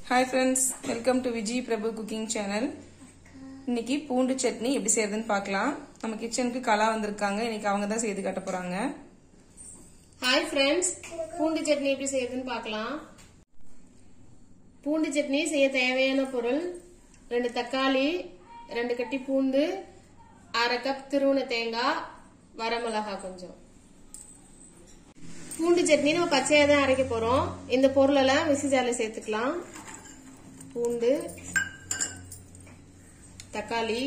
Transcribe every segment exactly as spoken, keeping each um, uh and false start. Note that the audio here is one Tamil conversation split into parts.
Hi friends, welcome to Vijay Prabhu cooking channel. இன்னைக்கு பூண்டு சட்னி எப்படி செய்யறதுன்னு பார்க்கலாம். நம்ம கிச்சனுக்கு கலா வந்திருக்காங்க. இன்னைக்கு அவங்க தான் செய்து காட்ட போறாங்க. Hi friends, பூண்டு சட்னி எப்படி செய்யறதுன்னு பார்க்கலாம். பூண்டு சட்னி செய்ய தேவையான பொருள் ரெண்டு தக்காளி, ரெண்டு கட்டி பூண்டு, அரை கப் துருவன தேங்காய், வரமிளகாய் கொஞ்சம். பூண்டு சட்னி நம்ம பச்சையா தான் அரைக்க போறோம். இந்த பொருள் எல்லாம் மிக்ஸி ஜார்ல சேர்த்துக்கலாம். பூண்டு, தக்காளி,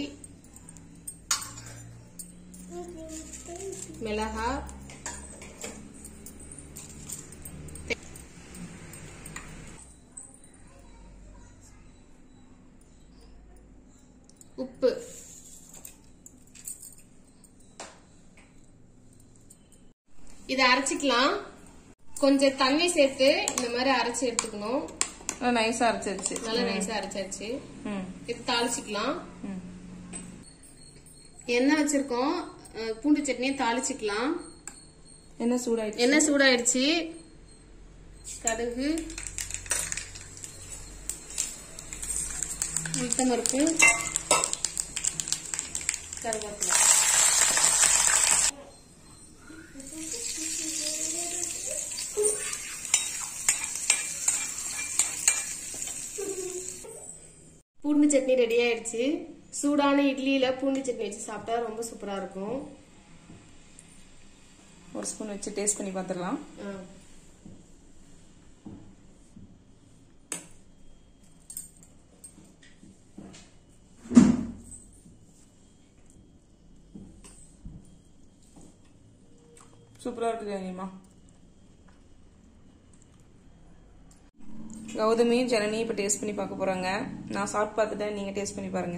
மிளகாய், உப்பு, இதை அரைச்சிக்கலாம். கொஞ்சம் தண்ணி சேர்த்து இந்த மாதிரி அரைச்சி எடுத்துக்கணும். நைஸா அரைச்சிருச்சு. நல்லா நைஸா அரைச்சாச்சு. இது தாளிச்சுக்கலாம். எண்ணெய் வச்சிருக்கோம். பூண்டு சட்னியை தாளிச்சுக்கலாம். எண்ணெய் சூடாயிடுச்சு. எண்ணெய் சூடாயிடுச்சு. கடுகு, உளுத்தம்பருப்பு, கருவேப்பிலை. பூண்டு சட்னி ரெடி ஆயிடுச்சு. சூடான இட்லியில பூண்டு சட்னி வச்சு சாப்பிட்டா ரொம்ப சூப்பரா இருக்கும். ஒரு ஸ்பூன் வச்சு டேஸ்ட் பண்ணி பார்த்துடலாம். சூப்பரா இருக்கு ஜனனிமா. கௌதமியும் ஜனனியும் இப்ப டேஸ்ட் பண்ணி பார்க்க போறாங்க. நான் சாப்பிட்டு பார்த்துட்டேன், நீங்க டேஸ்ட் பண்ணி பாருங்க.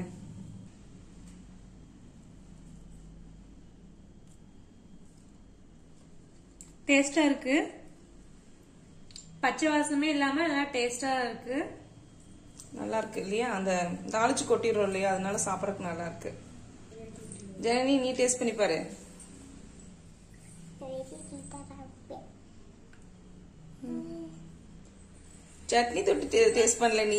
டேஸ்டா இருக்கு. பச்சை வாசமே இல்லாம நல்லா டேஸ்டா இருக்கு. நல்லா இருக்கு இல்லையா? அந்த தாளிச்சு கொட்டிடுறோம் இல்லையா, அதனால சாப்பிடறதுக்கு நல்லா இருக்கு. ஜனனி நீ டேஸ்ட் பண்ணி பாரு. சட்னி தொட்டு டேஸ்ட் பண்ணல நீ?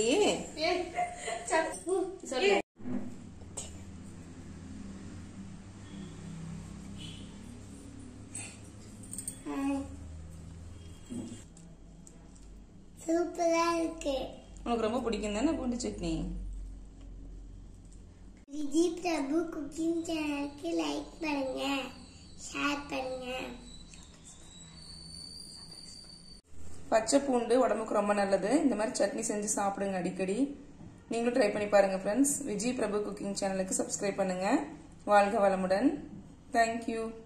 சூப்பரா இருக்கு. உனக்கு ரொம்ப பிடிக்கும் தானே பூண்டு சட்னி? விஜய் பிரபு குக்கிங் சேனலுக்கு லைக் பண்ணுங்க, ஷேர் பண்ணுங்க. பச்சை பூண்டு உடம்புக்கு ரொம்ப நல்லது. இந்த மாதிரி சட்னி செஞ்சு சாப்பிடுங்க அடிக்கடி. நீங்களும் ட்ரை பண்ணி பாருங்க ஃப்ரெண்ட்ஸ். விஜய் பிரபு குக்கிங் சேனலுக்கு சப்ஸ்கிரைப் பண்ணுங்க. வாழ்க வளமுடன். தேங்க்யூ.